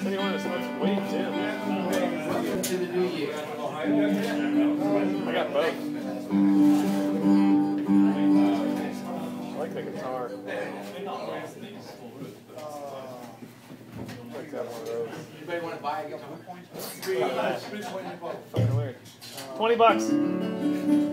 do you want to smoke some weed too? Welcome to the new year. I got both. I like the guitar. I'd got one of those. Anybody want to buy a guitar? Fucking weird. $20.